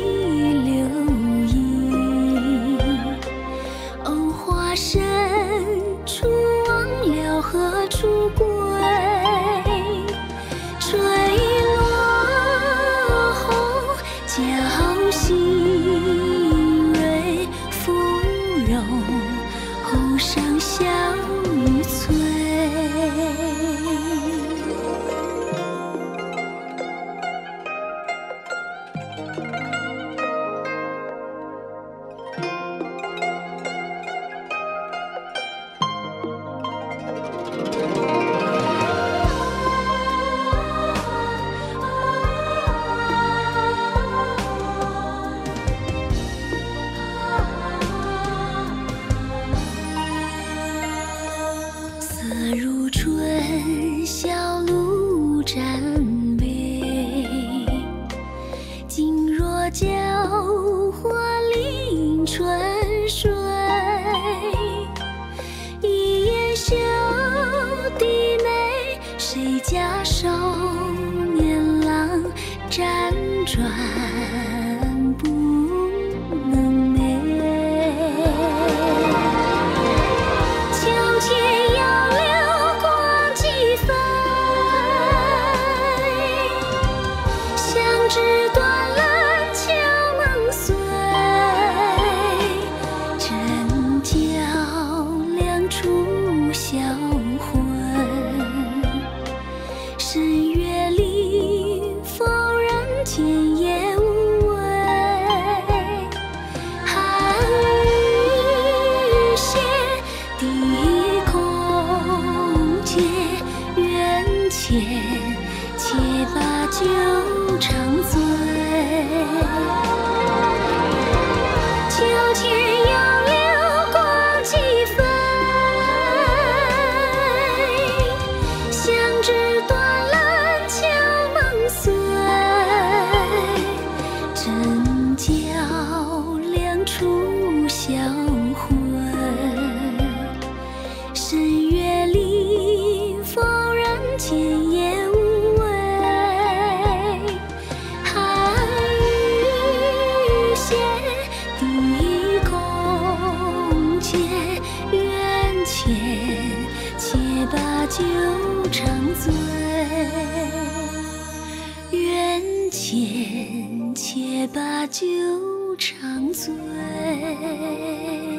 留影。藕花深处忘了何处归，坠落后侥幸蕊，芙蓉后上小雨催。色如春，小路沾杯。静若娇花临春水，一眼羞滴眉，谁家少年郎辗转不能寐。桥前杨柳光几分，相知断了桥梦碎，真教两处销魂。深月里否人间夜无味，寒雨歇低空阶，缘浅且把酒长醉。桥前杨柳光几分，相知断了桥梦碎，真教两处销魂。深月里否人间夜无味，寒雨歇低空阶，缘浅且把酒长醉。缘浅且把酒长醉。